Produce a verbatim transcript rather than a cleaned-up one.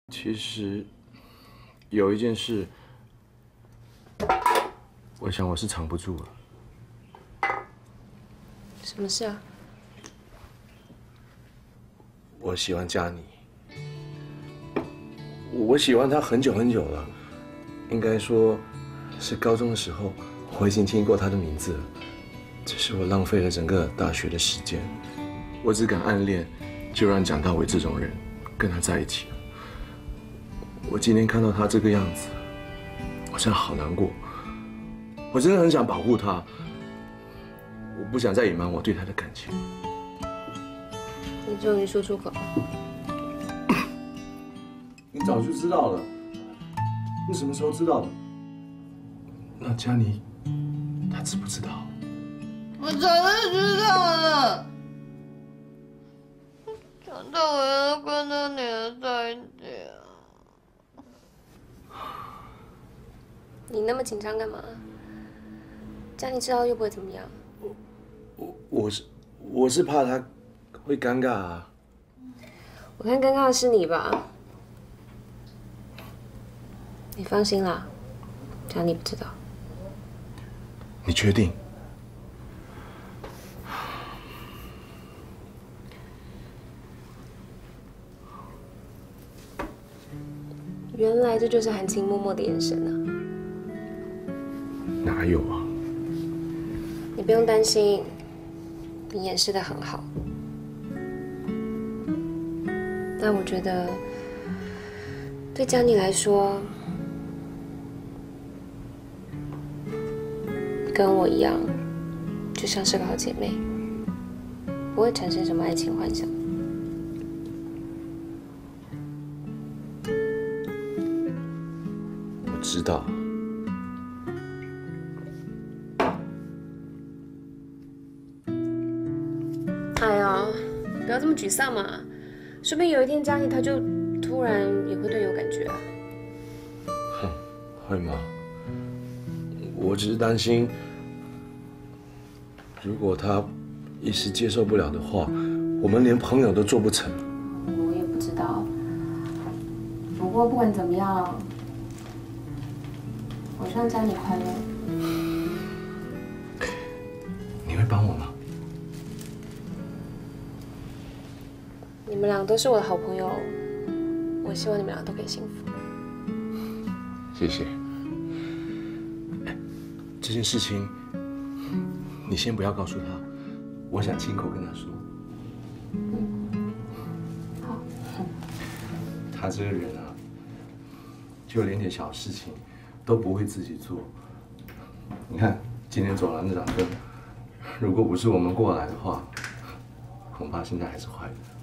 其实有一件事，我想我是藏不住了。 什么事啊？ 我喜欢佳妮，我喜欢她很久很久了，应该说是高中的时候，我已经听过她的名字了，只是我浪费了整个大学的时间，我只敢暗恋，就让蒋大为这种人跟她在一起了。我今天看到她这个样子，我真的好难过，我真的很想保护她，我不想再隐瞒我对她的感情。 你终于说出口了。 你早就知道了，你什么时候知道的？那佳妮，她知不知道？ 我早就知道了。长大我要跟他女儿在一起啊！你那么紧张干嘛？佳妮知道又不会怎么样。 我我我是我是怕她会尴尬啊。 我看尴尬的是你吧。你放心啦，佳妮不知道。 你确定？ 原来这就是含情脉脉的眼神啊！ 哪有啊？ 你不用担心，你掩饰得很好。但我觉得，对佳妮来说，跟我一样，就像是个好姐妹，不会产生什么爱情幻想。 我知道。 哎呀，不要这么沮丧嘛，说不定有一天佳妮她就突然也会对你有感觉啊。 哼，会吗？我只是担心，如果她一时接受不了的话，我们连朋友都做不成。 我也不知道，不过不管怎么样，我希望佳妮快乐。 你会帮我吗？ 你们俩都是我的好朋友，我希望你们俩都可以幸福。 谢谢。哎，这件事情你先不要告诉他，我想亲口跟他说。 嗯，好。 他这个人啊，就连点小事情都不会自己做。你看今天走廊那盏灯，如果不是我们过来的话，恐怕现在还是坏的。